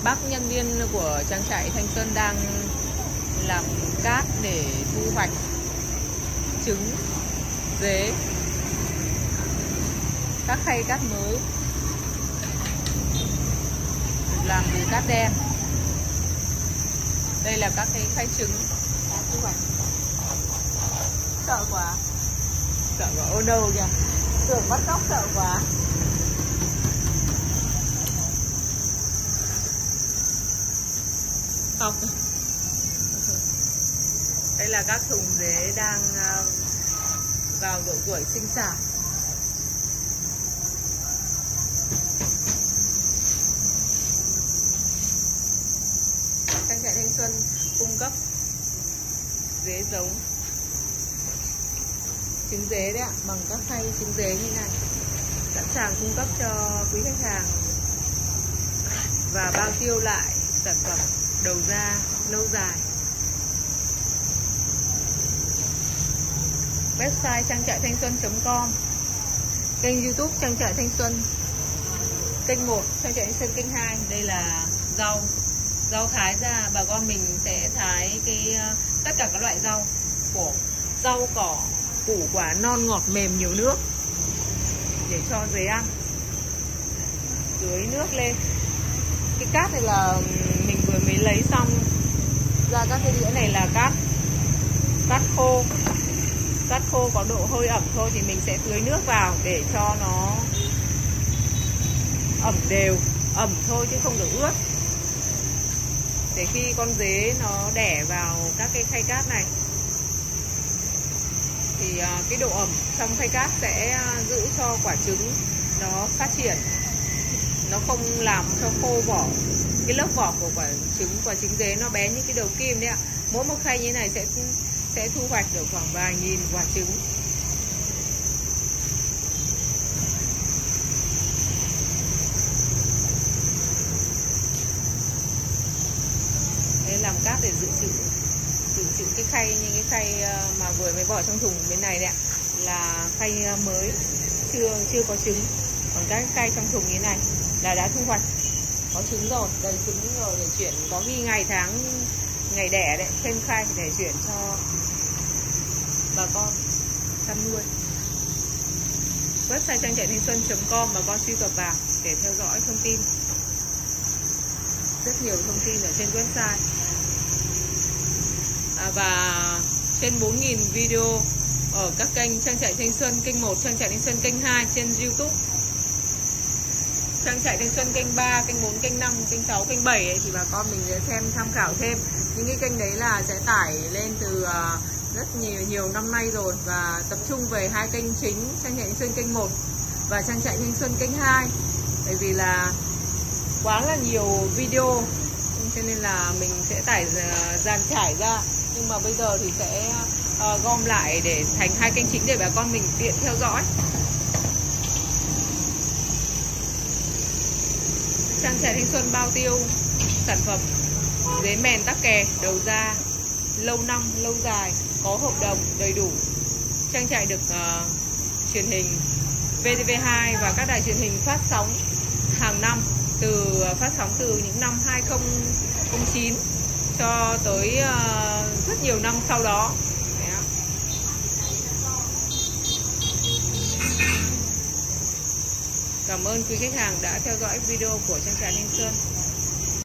bác nhân viên của trang trại Thanh Xuân đang làm cát để thu hoạch trứng, dế, các khay cát mới làm từ cát đen. Đây là các cái khay trứng thu hoạch. Sợ quá, sợ quá, ô đâu kìa, tưởng bắt cóc, sợ quá. Không. Đây là các thùng dế đang vào độ tuổi sinh sản. Trang trại Thanh Xuân cung cấp dế giống, trứng dế đấy ạ, bằng các khay trứng dế như này, sẵn sàng cung cấp cho quý khách hàng và bao tiêu lại sản phẩm đầu ra lâu dài. Website trang trại thanh xuân.com, kênh YouTube trang trại Thanh Xuân, kênh 1 trang trại Thanh Xuân, kênh 2. Đây là rau thái ra, bà con mình sẽ thái tất cả các loại rau, rau cỏ, củ quả non ngọt mềm nhiều nước để cho dế ăn. Tưới nước lên. Cái cát này là mình vừa mới lấy xong ra các cái đĩa này là cát khô. Cát khô có độ hơi ẩm thôi thì mình sẽ tưới nước vào để cho nó ẩm đều, ẩm thôi chứ không được ướt. Để khi con dế nó đẻ vào các cái khay cát này thì cái độ ẩm trong khay cát sẽ giữ cho quả trứng nó phát triển, nó không làm cho khô vỏ. Cái lớp vỏ của quả trứng dế nó bé như cái đầu kim đấy ạ. Mỗi một khay như thế này sẽ thu hoạch được khoảng vài nghìn quả trứng. Để làm cát để dự trữ cái khay, như cái khay mà vừa mới bỏ trong thùng bên này đấy ạ, là khay mới chưa có trứng. Còn các khay trong thùng như thế này là đã thu hoạch, có trứng rồi, đầy trứng rồi, để chuyển, có ghi ngày tháng ngày đẻ đấy trên khay để chuyển cho bà con chăn nuôi. Website trang trại thanh xuân.com, bà con truy cập vào để theo dõi thông tin. Rất nhiều thông tin ở trên website. Và trên 4.000 video ở các kênh trang trại Thanh Xuân, kênh 1 trang trại Thanh Xuân, kênh 2 trên YouTube, trang trại Thanh Xuân kênh 3, kênh 4, kênh 5, kênh 6, kênh 7 ấy, thì bà con mình sẽ xem tham khảo thêm. Những cái kênh đấy là sẽ tải lên từ rất nhiều năm nay rồi, và tập trung về hai kênh chính, trang trại Thanh Xuân kênh 1 và trang trại Thanh Xuân kênh 2. Bởi vì là quá là nhiều video cho nên là mình sẽ tải dàn trải ra, nhưng mà bây giờ thì sẽ gom lại để thành hai kênh chính để bà con mình tiện theo dõi. Trang trại Thanh Xuân bao tiêu sản phẩm dế mèn tắc kè đầu ra lâu năm, lâu dài, có hợp đồng đầy đủ. Trang trại được truyền hình VTV2 và các đài truyền hình phát sóng hàng năm, phát sóng từ những năm 2009 cho tới rất nhiều năm sau đó. Cảm ơn quý khách hàng đã theo dõi video của trang trại Thanh Xuân.